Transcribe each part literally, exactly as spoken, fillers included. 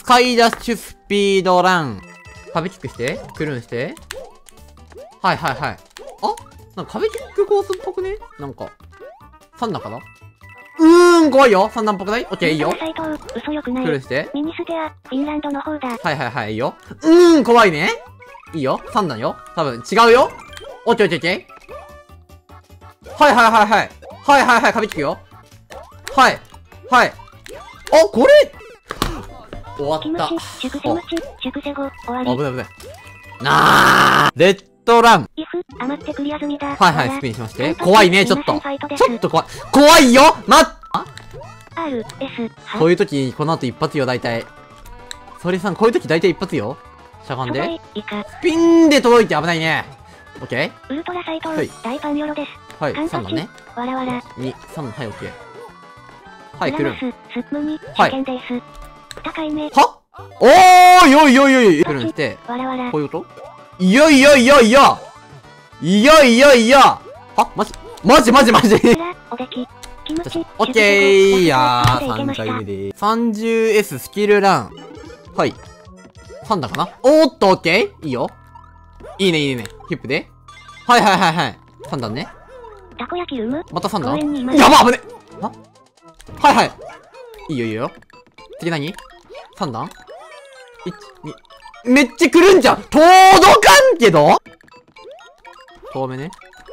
スカイダッシュスピードラン。壁キックして、クルンして。はいはいはい。あ、なんか壁キックコースっぽくね、なんか。さん段かな。うーん、怖いよ。さん段っぽくない？オッケー、いいよ。クルンして。 ミニステア、フィンランドの方だ。 はいはいはい、いいよ。うーん、怖いね。いいよ。さん段よ。多分、違うよ。オッケーオッケーオッケー。はいはいはいはい。はいはいはい、壁キックよ。はい。はい。あ、これ終わった。 熟成待ち、熟成後、終わり。 危ない危ない。なーレッドラン。 イフ、余ってクリア済みだ。 はいはい、スピンしまして。怖いね、ちょっと。ちょっと怖い。怖いよ待っ !R、S。 こういう時に、この後一発よ、大体。ソリさん、こういう時大体一発よ。しゃがんで。スピンで届いて危ないね。オッケー。 ウルトラサイト、大パンヨロです。 はい、さん段ね。 わらわら。 に、さん段、はい、オッケー。はい、来る。 スプに、試験です。高い目。 はおーよいよいよい来るんして。こういうこといやいやいやいやいやいやいやはマジマジマジマジオッケーいやー、さんかいめでーす。さんじゅうエス スキルラン。はい。さん段かなおーっと、オッケーいいよ。いいね、いいね。ヒップで。はいはいはいはい。さん段ね。 たこ焼きうむまたさん段やば危ねははいはい。いいよいいよ。次何 ?さん 段 ?いち、に、めっちゃ来るんじゃん届かんけど遠目ね。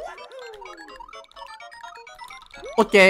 オッケ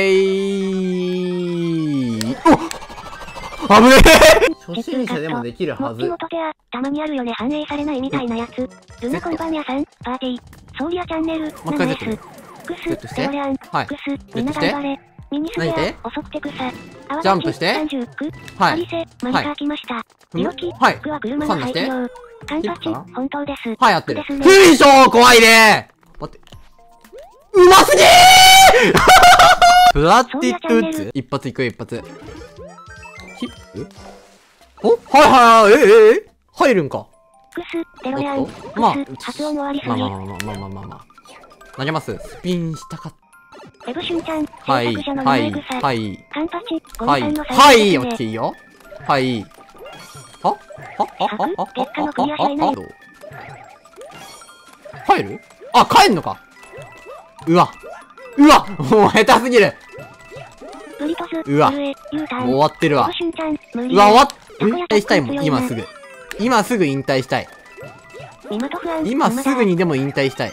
ーお危ねえ初心者でもできるはず。 たまにあるよね、反映されないみたいなやつ。ルナこんばんやさん、パーティー、ソーリアチャンネル、 もう一回 Z。 クス、テオレアン、クス、みんな頑張れ。ミニステア、遅くて草。 ジャンプして。はい。 マニカー来ました。 はい。 はい。サンダして。カンパチ、本当です。 はい、やってる。ふいしょー怖いねー待って。うますぎーブラッディットウッズ一発いくよ、一発。ヒップおはいはいはい、ええええ入るんか。 クス、テロヤン。 まあ、 発音終わりすぎ。 まあまあまあまあまあまあまあ。投げます。スピンしたかった。 エブシュンちゃん、 はい、はい、はい、 カンパチ、 はい、はい、オッケーよ。はい。ははははははは入るあ、帰んのか。うわ。うわもう下手すぎる。うわ。もう終わってるわ。うわ、終わっ、引退したいもん、今すぐ。今すぐ引退したい。今すぐにでも引退したい。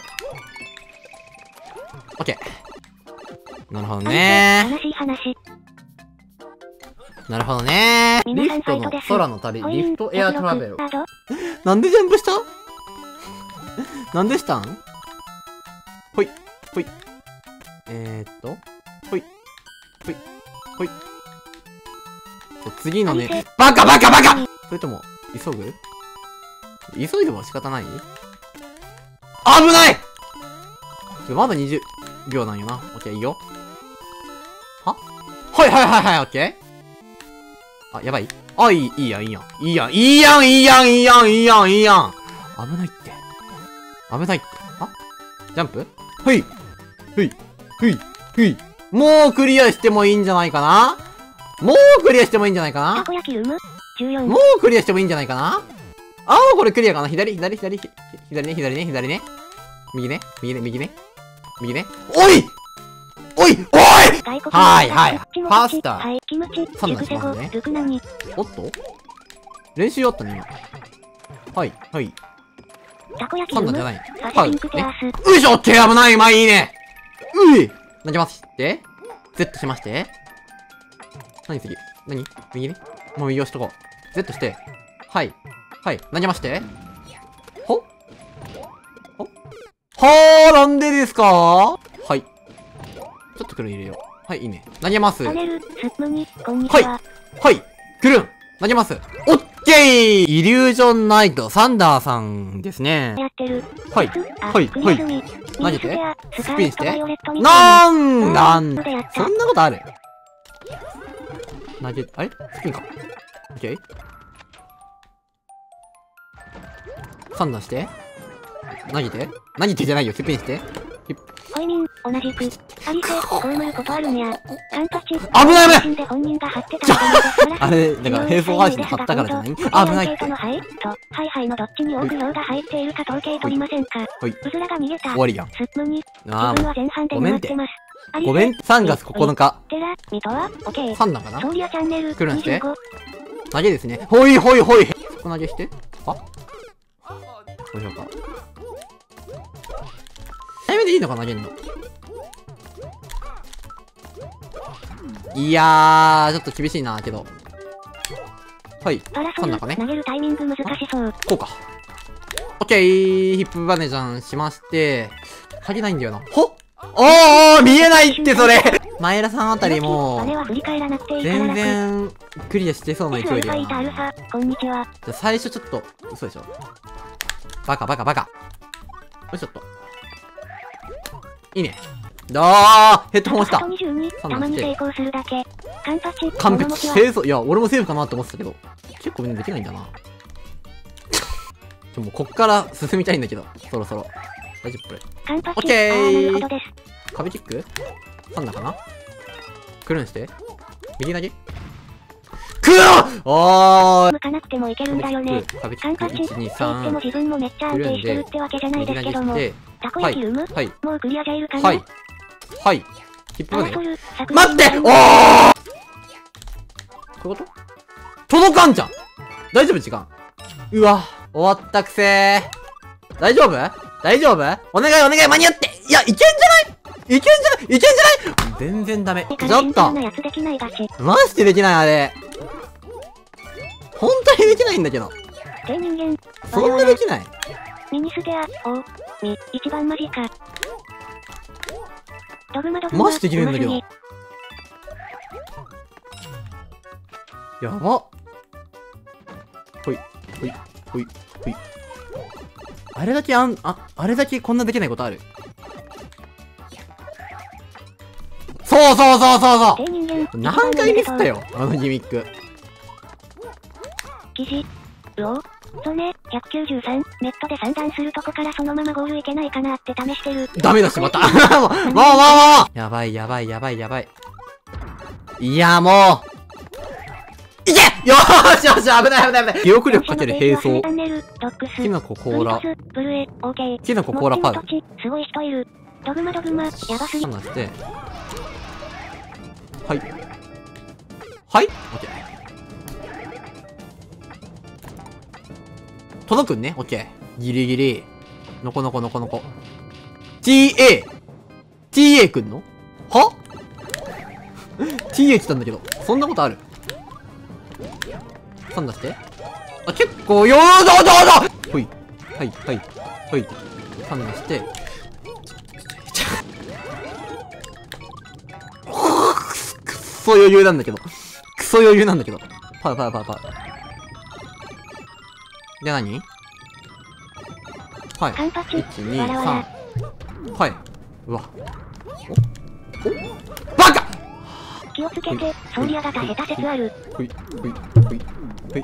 オッケー。なるほどねー。なるほどねー。リフトの空の旅、リフトエアトラベル。なんでジャンプしたなんでしたんほい、ほい。えーっと、ほい、ほい、ほい。次のね、バカバカバカそれとも、急ぐ急いでも仕方ない危ないまだにじゅうびょうなんよな。オッケー、いいよ。ははいはいはいはい、オッケー。あ、やばいあ、いい、いいやん、いいやん。いいやん、いいやん、いいやん、いいやん、いいやん、いいやん。危ないって。危ないって。あジャンプふい。ふい。ふい。ふい。もうクリアしてもいいんじゃないかなもうクリアしてもいいんじゃないかなもうクリアしてもいいんじゃないかなあー、これクリアかな左、左、左、左ね、左ね、左ね。右ね、右ね、右ね。右ね。おいおいおいはいはい。パスタ。さん段しますね。おっと練習あったね、今。はい、はい。さん段じゃない。はい。ね。ういしょオッケー危ないまあいいねうい投げまして。Z しまして。何次何右ね。もう右押しとこう。Z して。はい。はい。投げまして。ほほはーなんでですかはい。ちょっとくるん入れよう。はい、いいね。投げます。はい。はい。くるん投げます。オッケーイリュージョンナイト、サンダーさんですね。はい。はい。はい。投げて。スピンして。なんなんそんなことある投げ、あれスピンか。オッケーサンダーして。投げて投げてじゃないよ、スピンして。 ホイミン、同じく。 ありて、こういうことあるんや。カンパチ。 危ない危ない。 で本人が貼ってたあれ、だから並走配信で貼ったからじゃない？危ないって。 のハイと、ハイハイのどっちに多く票が入っているか統計取りませんか？ はい。 うずらが逃げた。 終わりやん。 スッムに。 あ自分は前半でごめんって。 回ってます。 ごめん。さんがつここのか。 テラ、ミトは、オッケー。 さんだかな？ ソーリアチャンネル。 来るんして。投げですね。ほいほいほい。そこ投げして。は？どうしようか。早めでいいのか投げんの。いやー、ちょっと厳しいなけど。はい。そんなかね。 投げるタイミング難しそう。 こうか。オッケー、ヒップバネジャンしまして、鍵ないんだよな。ほっおー見えないってそれ前田さんあたりも、全然クリアしてそうな勢いだよな。 こんにちは。 じゃ最初ちょっと、嘘でしょ。バカバカバカ。よしちょっと。いいね。あーヘッドホンした。 たまに成功するだけ。完璧。 完璧。清楚。いや、俺もセーフかなって思ってたけど、結構みんなできないんだな。ちょ、もうこっから進みたいんだけど、そろそろ。大丈夫これ。オッケー。壁キックさんだかな。クルンして。右投げクーおー向かなくてもいけるんだよね。 壁キックいち、に、さん。 自分もめっちゃ安定してるってわけじゃないですけども。たこ焼きルムはい。 もうクリアじゃいるかな。 はい。はい。ヒップバネ。 待っておーこういうこと届かんじゃん大丈夫時間。うわ、終わったくせー。大丈夫大丈夫お願いお願い間に合っていや、いけんじゃないいけんじゃないいけんじゃない全然ダメ。ちょっとマジでできないあれ。本当にできないんだけど。そんなできないミニステア、お、み、一番マジか。ドグマドグマ。マジできるんだけど。やば。ほい、ほい、ほい、ほい。あれだけあん、あ、あれだけこんなできないことある。そうそうそうそうそう。何回ミスったよ、あのギミック。 記事、うおそうね、ひゃくきゅうじゅうさん、ネットでさん段するとこからそのままゴールいけないかなって試してる。 ダメだしまった。もう、もう、もう、もうやばいやばいやばいやばい。いや、もう。いけよーしよし、危ない危ない危ない。記憶力かける並走。キノココーラ。キノココーラパウ。 すごい人いる。ドグマドグマ、やばすぎ。 そうなんですね。はい。はいオッケー。届くんねオッケー。ギリギリ。のこのこのこのこ。ティーエー。ティーエー くんのはティーエー 来たんだけど。そんなことあるさん出して。あ、結構よーどうどうどほい。はい、はい、はい。さん出して。くっそ余裕なんだけど。くそ余裕なんだけど。パウパウパウパウ。で、何はい。いち、に、さん。はい。うわ。おおバカ気をつけて、ソーリア型下手説ある。 ほい、ほい、ほい、ほい。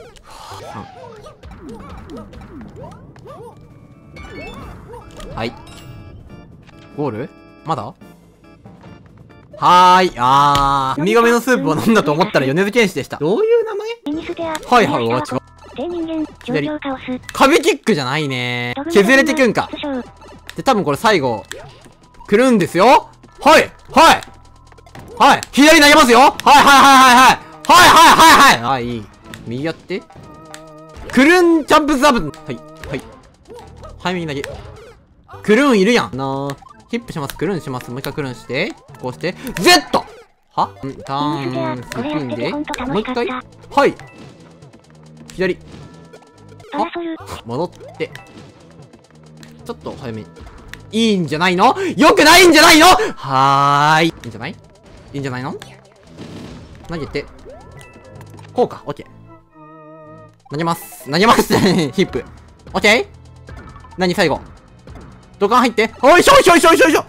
はい。ゴールまだはーい、あー。ウミガメのスープを飲んだと思ったら米津玄師でした。どういう名前はいはい、おわ違う。左。壁キックじゃないねー。削れてくんか。で、多分これ最後、来るんですよはいはいはい左投げますよはいはいはいはいはいはいはいはいはいはい右やって。クルンジャンプザブはいはいはい右投げ。クルンいるやんなー。ヒップします。クルンします。もう一回クルンして。こうして。Z! はターン、スピンで。もう一回。はい。左。は戻って。ちょっと早めに。いいんじゃないのよくないんじゃないのはーい。いいんじゃないいいんじゃないの投げて。こうか。オッケー。投げます。投げますヒップ。オッケー何最後土管入って。おいしょいしょいしょいしょいしょ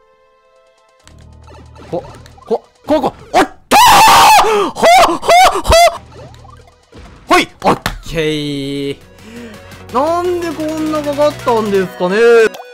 こ、こ、ここ、おっとーほほほほいオッケーなんでこんなかかったんですかね